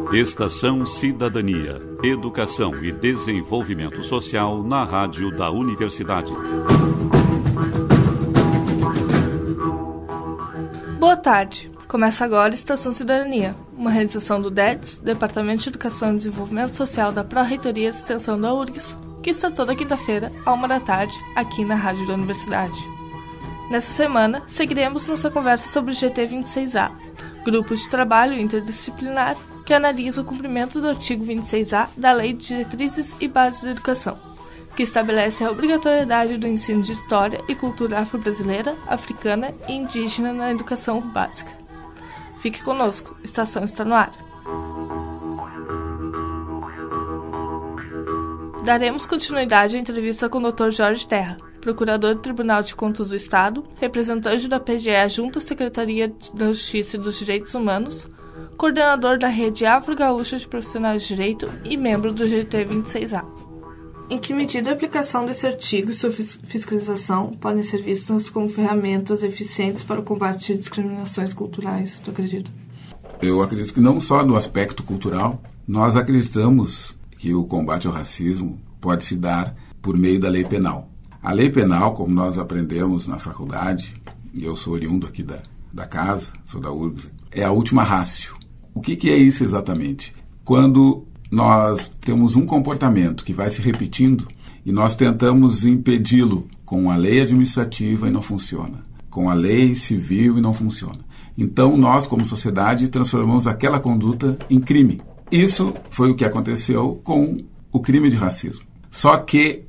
Estação Cidadania, Educação e Desenvolvimento Social na Rádio da Universidade. Boa tarde. Começa agora Estação Cidadania, uma realização do DEDS, Departamento de Educação e Desenvolvimento Social da Pró-Reitoria de Extensão da URGS, que está toda quinta-feira, à 13h, aqui na Rádio da Universidade. Nessa semana, seguiremos nossa conversa sobre o GT26A, Grupo de Trabalho Interdisciplinar que analisa o cumprimento do artigo 26A da Lei de Diretrizes e Bases da Educação, que estabelece a obrigatoriedade do ensino de História e Cultura afro-brasileira, africana e indígena na educação básica. Fique conosco, Estação está no ar. Daremos continuidade à entrevista com o Dr. Jorge Terra, procurador do Tribunal de Contas do Estado, representante da PGE junto à Secretaria da Justiça e dos Direitos Humanos, coordenador da Rede Afro-Gaúcha de Profissionais de Direito e membro do GT26A. Em que medida a aplicação desse artigo e sua fiscalização podem ser vistas como ferramentas eficientes para o combate de discriminações culturais, tu acredita? Eu acredito que não só no aspecto cultural, nós acreditamos que o combate ao racismo pode se dar por meio da lei penal. A lei penal, como nós aprendemos na faculdade, e eu sou oriundo aqui da casa, sou da URGS, é a última ratio. O que é isso exatamente? Quando nós temos um comportamento que vai se repetindo e nós tentamos impedi-lo com a lei administrativa e não funciona, com a lei civil e não funciona. Então nós, como sociedade, transformamos aquela conduta em crime. Isso foi o que aconteceu com o crime de racismo. Só que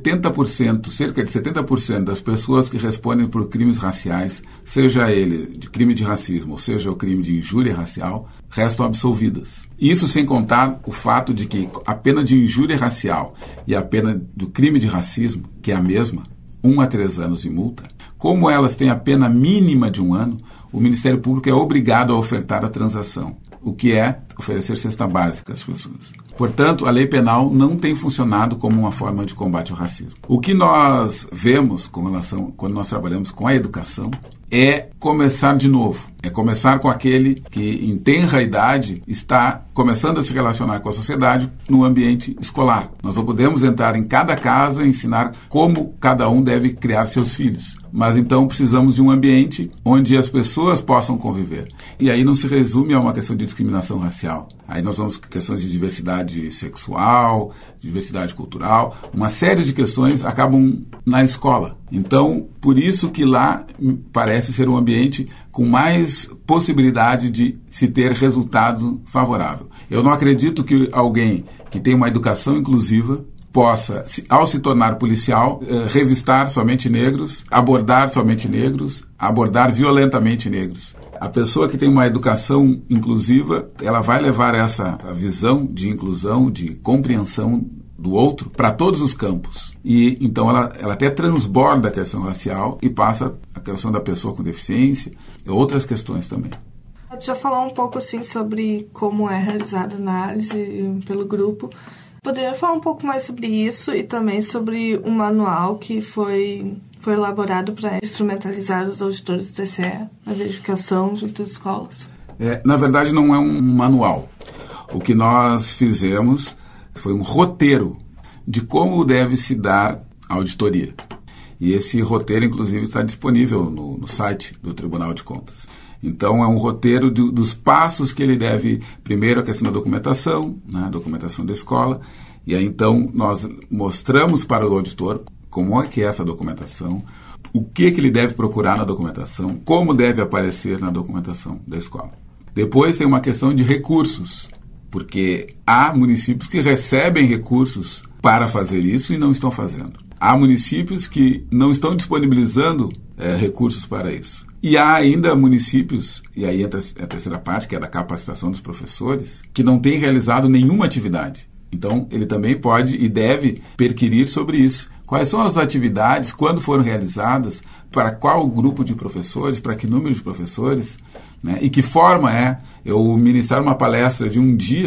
70%, cerca de 70% das pessoas que respondem por crimes raciais, seja ele de crime de racismo ou seja o crime de injúria racial, restam absolvidas. Isso sem contar o fato de que a pena de injúria racial e a pena do crime de racismo, que é a mesma, 1 a 3 anos de multa, como elas têm a pena mínima de 1 ano, o Ministério Público é obrigado a ofertar a transação, o que é oferecer cesta básica às pessoas. Portanto, a lei penal não tem funcionado como uma forma de combate ao racismo. O que nós vemos com relação, quando nós trabalhamos com a educação, é começar de novo. É começar com aquele que, em tenra idade, está começando a se relacionar com a sociedade no ambiente escolar. Nós não podemos entrar em cada casa e ensinar como cada um deve criar seus filhos. Mas então precisamos de um ambiente onde as pessoas possam conviver. E aí não se resume a uma questão de discriminação racial. Aí nós vamos questões de diversidade sexual, diversidade cultural, uma série de questões acabam na escola. Então, por isso que lá parece ser um ambiente com mais possibilidade de se ter resultado favorável. Eu não acredito que alguém que tem uma educação inclusiva possa, ao se tornar policial, revistar somente negros, abordar somente negros, abordar violentamente negros. A pessoa que tem uma educação inclusiva, ela vai levar essa visão de inclusão, de compreensão do outro para todos os campos. E então ela até transborda a questão racial e passa a questão da pessoa com deficiência e outras questões também. Já falou um pouco assim sobre como é realizada a análise pelo grupo. Poderia falar um pouco mais sobre isso e também sobre um manual que foi elaborado para instrumentalizar os auditores do TCE na verificação junto às escolas? Na verdade, não é um manual. O que nós fizemos foi um roteiro de como deve se dar a auditoria. E esse roteiro, inclusive, está disponível no site do Tribunal de Contas. Então, é um roteiro dos passos que ele deve, primeiro, a questão da documentação, né, documentação da escola, e aí, então, nós mostramos para o auditor como é que é essa documentação, o que ele deve procurar na documentação, como deve aparecer na documentação da escola. Depois, tem uma questão de recursos, porque há municípios que recebem recursos para fazer isso e não estão fazendo. Há municípios que não estão disponibilizando recursos para isso. E há ainda municípios, e aí entra a terceira parte, que é da capacitação dos professores, que não têm realizado nenhuma atividade. Então, ele também pode e deve perquirir sobre isso. Quais são as atividades, quando foram realizadas, para qual grupo de professores, para que número de professores, né? E que forma é eu ministrar uma palestra de um dia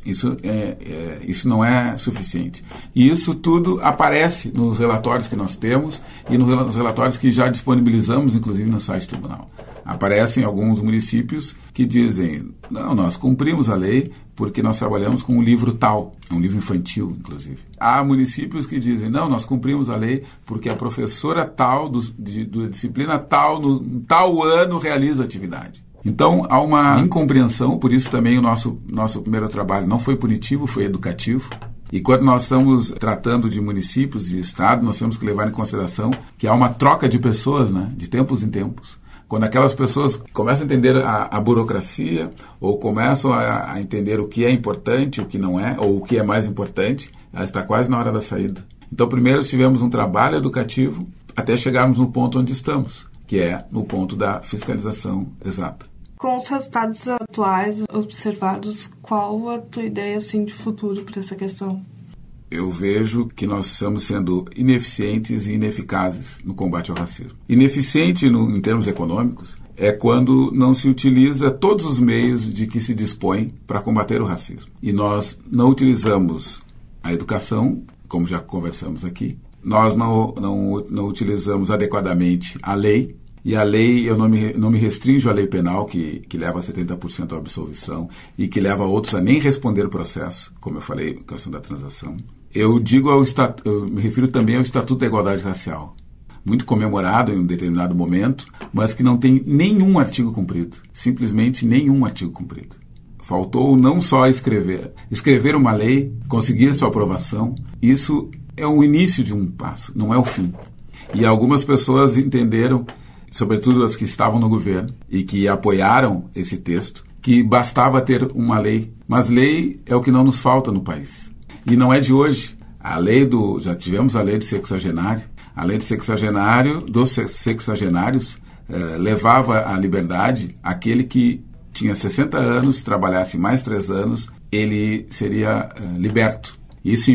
Isso não é suficiente. E isso tudo aparece nos relatórios que nós temos e nos relatórios que já disponibilizamos, inclusive, no site do tribunal. Aparecem alguns municípios que dizem, não, nós cumprimos a lei porque nós trabalhamos com um livro tal, um livro infantil, inclusive. Há municípios que dizem, não, nós cumprimos a lei porque a professora tal, da disciplina tal, no tal ano, realiza a atividade. Então, há uma incompreensão, por isso também o nosso primeiro trabalho não foi punitivo, foi educativo. E quando nós estamos tratando de municípios e estado, nós temos que levar em consideração que há uma troca de pessoas, né, de tempos em tempos. Quando aquelas pessoas começam a entender a burocracia ou começam a entender o que é importante, o que não é, ou o que é mais importante, ela está quase na hora da saída. Então, primeiro tivemos um trabalho educativo até chegarmos no ponto onde estamos, que é no ponto da fiscalização exata. Com os resultados atuais observados, qual a tua ideia assim, de futuro para essa questão? Eu vejo que nós estamos sendo ineficientes e ineficazes no combate ao racismo. Ineficiente em termos econômicos é quando não se utiliza todos os meios de que se dispõe para combater o racismo. E nós não utilizamos a educação, como já conversamos aqui, nós não utilizamos adequadamente a lei. E a lei, eu não me restringo à lei penal, que leva a 70% à absolvição e que leva outros a nem responder o processo, como eu falei, na questão da transação. Eu me refiro também ao Estatuto da Igualdade Racial, muito comemorado em um determinado momento, mas que não tem nenhum artigo cumprido, simplesmente nenhum artigo cumprido. Faltou não só escrever uma lei, conseguir sua aprovação, isso é o início de um passo, não é o fim. E algumas pessoas entenderam, sobretudo as que estavam no governo e que apoiaram esse texto, que bastava ter uma lei. Mas lei é o que não nos falta no país. E não é de hoje. Já tivemos a lei do sexagenário. A lei dos sexagenários levava à liberdade aquele que tinha 60 anos, trabalhasse mais 3 anos, ele seria liberto. Isso em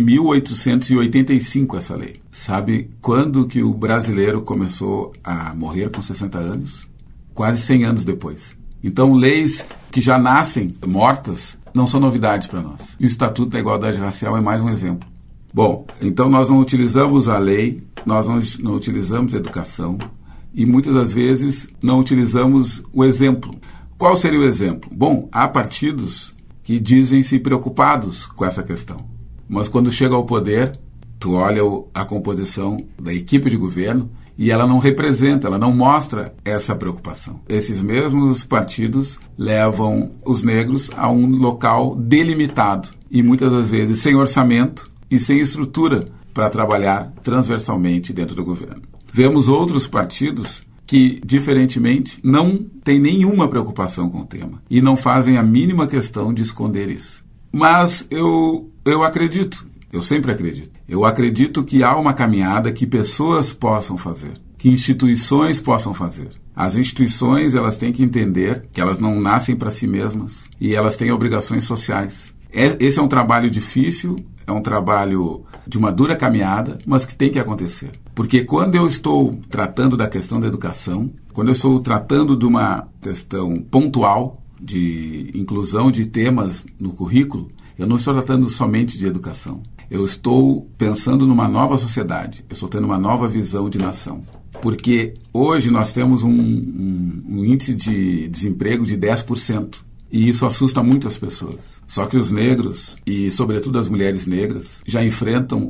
1885, essa lei. Sabe quando que o brasileiro começou a morrer com 60 anos? Quase 100 anos depois. Então, leis que já nascem mortas não são novidades para nós. E o Estatuto da Igualdade Racial é mais um exemplo. Bom, então nós não utilizamos a lei, nós não utilizamos a educação e muitas das vezes não utilizamos o exemplo. Qual seria o exemplo? Bom, há partidos que dizem-se preocupados com essa questão. Mas quando chega ao poder, tu olha a composição da equipe de governo e ela não representa, ela não mostra essa preocupação. Esses mesmos partidos levam os negros a um local delimitado e muitas das vezes sem orçamento e sem estrutura para trabalhar transversalmente dentro do governo. Vemos outros partidos que, diferentemente, não têm nenhuma preocupação com o tema e não fazem a mínima questão de esconder isso. Mas eu acredito, eu sempre acredito. Eu acredito que há uma caminhada que pessoas possam fazer, que instituições possam fazer. As instituições, elas têm que entender que elas não nascem para si mesmas e elas têm obrigações sociais. Esse é um trabalho difícil, é um trabalho de uma dura caminhada, mas que tem que acontecer. Porque quando eu estou tratando da questão da educação, quando eu estou tratando de uma questão pontual, de inclusão de temas no currículo, eu não estou tratando somente de educação. Eu estou pensando numa nova sociedade, eu estou tendo uma nova visão de nação. Porque hoje nós temos um índice de desemprego de 10%. E isso assusta muito as pessoas. Só que os negros, e sobretudo as mulheres negras, já enfrentam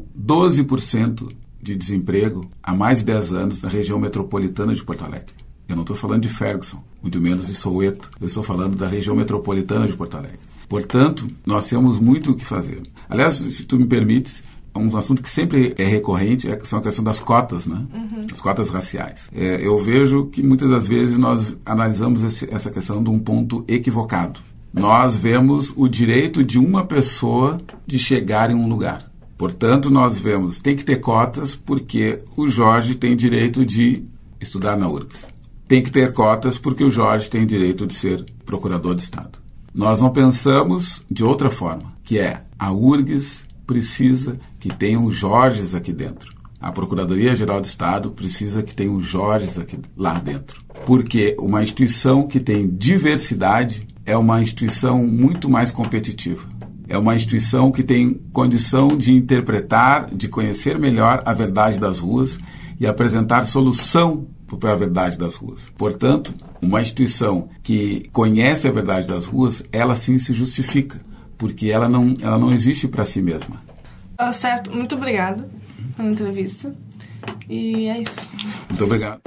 12% de desemprego há mais de 10 anos na região metropolitana de Porto Alegre. Eu não estou falando de Ferguson, muito menos de Soweto. Eu estou falando da região metropolitana de Porto Alegre. Portanto, nós temos muito o que fazer. Aliás, se tu me permites, um assunto que sempre é recorrente são a questão das cotas, né? As cotas raciais. Eu vejo que muitas das vezes nós analisamos essa questão de um ponto equivocado. Nós vemos o direito de uma pessoa de chegar em um lugar. Portanto, nós vemos, tem que ter cotas porque o Jorge tem direito de estudar na URGS. Tem que ter cotas porque o Jorge tem direito de ser procurador de Estado. Nós não pensamos de outra forma, que é a URGS precisa que tenham Jorges aqui dentro. A Procuradoria-Geral do Estado precisa que tenham Jorges lá dentro. Porque uma instituição que tem diversidade é uma instituição muito mais competitiva. é uma instituição que tem condição de interpretar, de conhecer melhor a verdade das ruas e apresentar solução para a verdade das ruas. Portanto, uma instituição que conhece a verdade das ruas, ela sim se justifica, porque ela não existe para si mesma. Certo, muito obrigado pela entrevista. E é isso. Muito obrigado.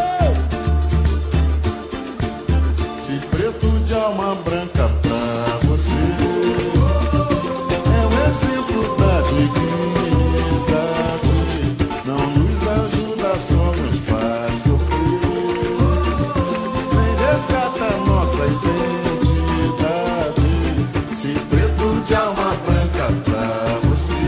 Se preto de alma branca pra você é um exemplo da dignidade, não nos ajuda, só nos faz sofrer, nem resgata nossa identidade. Se preto de alma branca pra você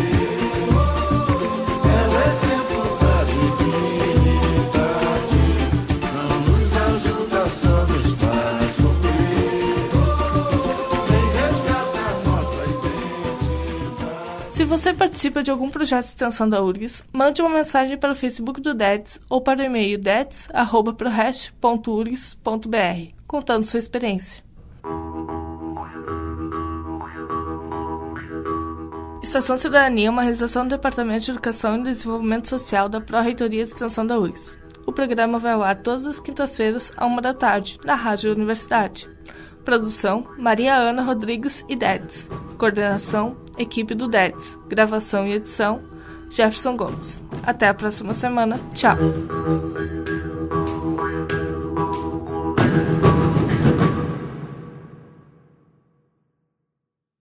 é um exemplo da dignidade, não nos ajuda, só nos faz sofrer, nem resgata nossa identidade. Se você participa de algum projeto de extensão da URGS, mande uma mensagem para o Facebook do DEDS ou para o e-mail deds@prorest.urgs.br, contando sua experiência. Estação Cidadania é uma realização do Departamento de Educação e Desenvolvimento Social da Pró-Reitoria de Extensão da URGS. O programa vai ao ar todas as quintas-feiras, à 13h, na Rádio da Universidade. Produção, Maria Ana Rodrigues e DEDS. Coordenação, equipe do DEDS. Gravação e edição, Jefferson Gomes. Até a próxima semana. Tchau!